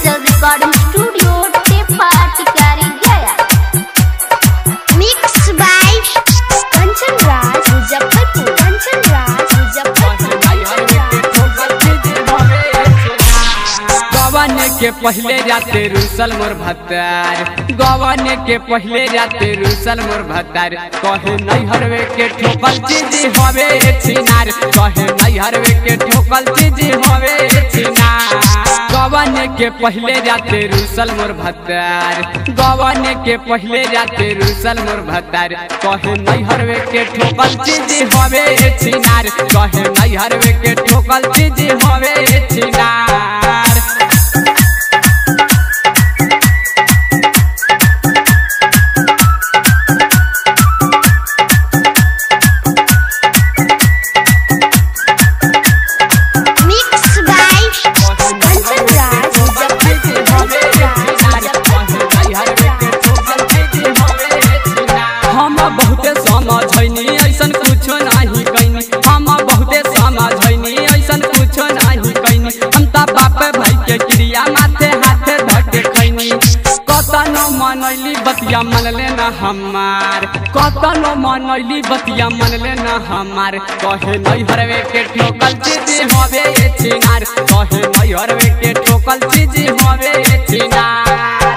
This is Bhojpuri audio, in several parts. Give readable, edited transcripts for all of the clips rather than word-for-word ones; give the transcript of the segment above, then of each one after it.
डिजिटल रिकॉर्डिंग स्टूडियो टेपा टिकारी गया। Mix by Kanchan Raj Muzaffarpur. गवन के पहले जाते रूसल मोर भत्तार, गवन के पहले जाते रूसल मोर भत्तार। कहे नहीं हरवे के ठोकल चीज हवे छिनार, कहे नहीं हरवे के ठोकल चीज हवे छिनार। गवन के पहले जाते रूसल मोर भत्तार, गवन के पहले जाते रूसल मोर भत्तार। कहे नहीं हरवे के ठोकल चीज हवे छिनार, कहे नहीं हरवे के ठोकल चीज हवे छिनार। बहुते समझनी ऐसन कुछो नहीं कैनी, हम बहुते समझनी ऐसन कुछो नहीं कैनी। हम त बाप भाई के क्रिया माथे हाथे धके खैनी। कतनो मनैली बतिया मनले न हमार, कतनो मनैली बतिया मनले न हमार। कहे नहीं हरवे के ठोकल चीज हवे छिनार, कहे नहीं हरवे के ठोकल चीज हवे छिनार।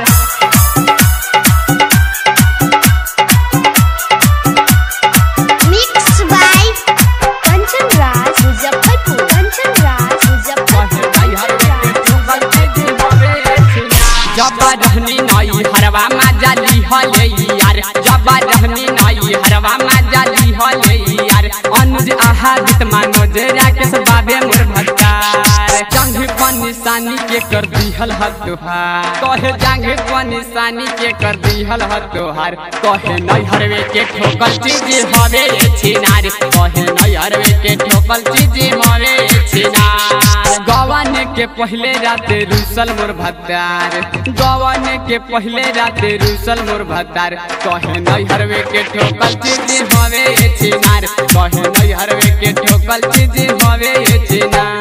जब रहनी नई हरवा मजा ली हले यार, जब रहनी नई हरवा मजा ली हले यार। अनुज आहा गीत मनोज राकेश बाबे मोर भत्तार। जंग पर निशानी के कर दिहल ह तोहार, कहे जंग पर निशानी के कर दिहल ह तोहार। कहे नहीं हरवे के ठोकल चीज हवे छिनार, कहे नहीं हरवे के ठोकल चीज हवे छिनार। गवन के पहले राते रूसल मोर भत्तार, गवन के पहले राते रूसल मोर भत्तार। कहे नहीं हरवे के ठोकल चीज हवे छिनार, कहे नहीं हरवे के ठोकल चीज हवे छिनार।